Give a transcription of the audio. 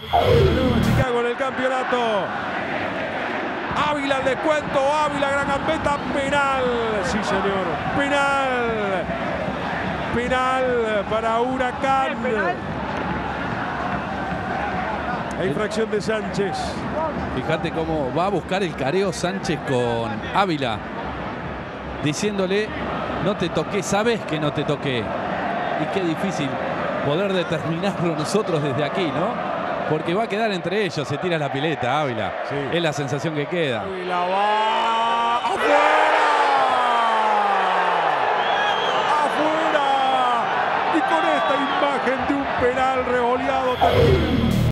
Nueva Chicago en el campeonato. Ávila al descuento, Ávila, gran gambeta, penal. Sí, señor, penal. Penal para Huracán. Hay infracción de Sánchez. Fíjate cómo va a buscar el careo Sánchez con Ávila, diciéndole, no te toqué, sabes que no te toqué. Y qué difícil poder determinarlo nosotros desde aquí, ¿no? Porque va a quedar entre ellos, se tira la pileta, Ávila. Sí. Es la sensación que queda. Ávila va afuera. Afuera. Y con esta imagen de un penal revoleado termina.